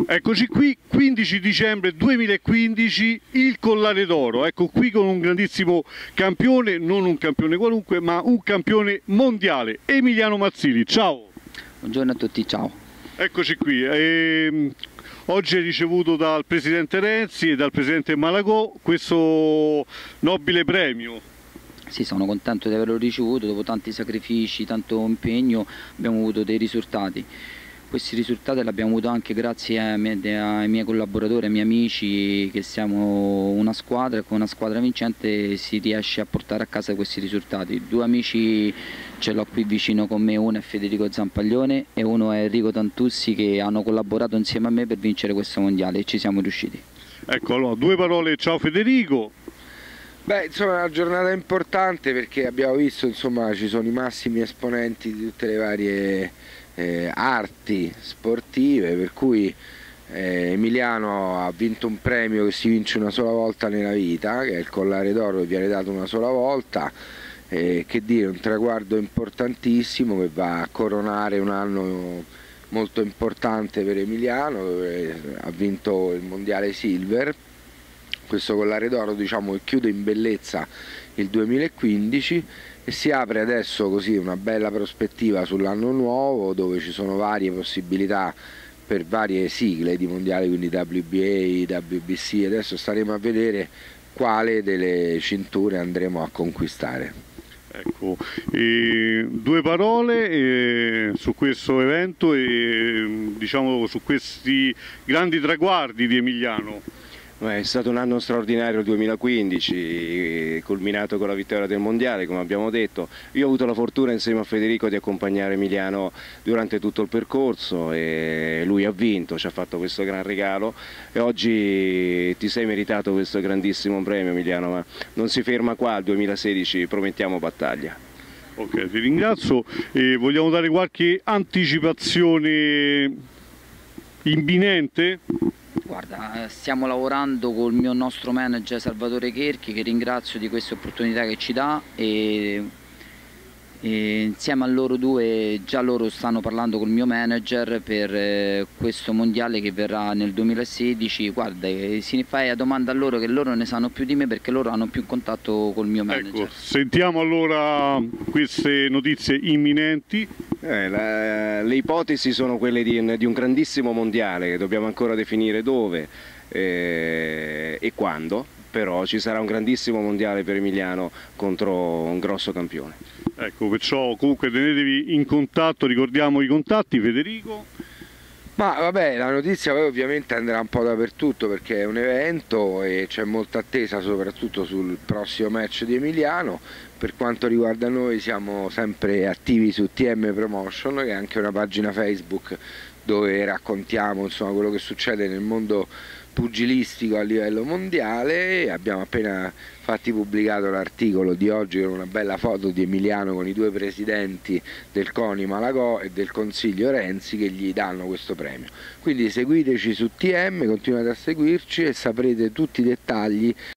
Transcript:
Eccoci qui, 15 dicembre 2015, il Collare d'Oro. Ecco qui con un grandissimo campione, non un campione qualunque, ma un campione mondiale, Emiliano Mazzilli. Ciao! Buongiorno a tutti, ciao. Eccoci qui. Oggi hai ricevuto dal Presidente Renzi e dal Presidente Malagò questo nobile premio. Sì, sono contento di averlo ricevuto, dopo tanti sacrifici, tanto impegno abbiamo avuto dei risultati. Questi risultati li abbiamo avuto anche grazie ai miei collaboratori, ai miei amici, che siamo una squadra e con una squadra vincente si riesce a portare a casa questi risultati. Due amici ce l'ho qui vicino con me, uno è Federico Zampaglione e uno è Enrico Tantussi, che hanno collaborato insieme a me per vincere questo mondiale e ci siamo riusciti. Ecco, allora, due parole, ciao Federico. Beh, insomma, è una giornata importante perché abbiamo visto, insomma, ci sono i massimi esponenti di tutte le varie arti sportive, per cui Emiliano ha vinto un premio che si vince una sola volta nella vita, che è il Collare d'Oro, che viene dato una sola volta, che dire, un traguardo importantissimo che va a coronare un anno molto importante per Emiliano, dove ha vinto il Mondiale Silver. Questo Collare d'Oro, diciamo, che chiude in bellezza il 2015 e si apre adesso così una bella prospettiva sull'anno nuovo, dove ci sono varie possibilità per varie sigle di mondiali, quindi WBA, WBC. Adesso staremo a vedere quale delle cinture andremo a conquistare. Ecco, due parole su questo evento e diciamo su questi grandi traguardi di Emiliano. È stato un anno straordinario il 2015, culminato con la vittoria del Mondiale, come abbiamo detto. Io ho avuto la fortuna insieme a Federico di accompagnare Emiliano durante tutto il percorso e lui ha vinto, ci ha fatto questo gran regalo e oggi ti sei meritato questo grandissimo premio, Emiliano, ma non si ferma qua, al 2016 promettiamo battaglia. Ok, ti ringrazio e vogliamo dare qualche anticipazione imminente? Guarda, stiamo lavorando col nostro manager Salvatore Cherchi, che ringrazio di queste opportunità che ci dà, e insieme a loro due già loro stanno parlando col mio manager per questo mondiale che verrà nel 2016. Guarda, si fa la domanda a loro, che loro ne sanno più di me perché loro hanno più contatto col mio manager. Ecco, sentiamo allora queste notizie imminenti. Le ipotesi sono quelle di un grandissimo mondiale, che dobbiamo ancora definire dove e quando, però ci sarà un grandissimo mondiale per Emiliano contro un grosso campione. Ecco, perciò comunque tenetevi in contatto, ricordiamo i contatti, Federico. Ma vabbè, la notizia poi ovviamente andrà un po' dappertutto perché è un evento e c'è molta attesa soprattutto sul prossimo match di Emiliano. Per quanto riguarda noi siamo sempre attivi su TM Promotion, che è anche una pagina Facebook dove raccontiamo, insomma, quello che succede nel mondo pugilistico a livello mondiale. E abbiamo appena pubblicato l'articolo di oggi con una bella foto di Emiliano con i due presidenti del CONI Malagò e del Consiglio Renzi che gli danno questo premio. Quindi seguiteci su TM, continuate a seguirci e saprete tutti i dettagli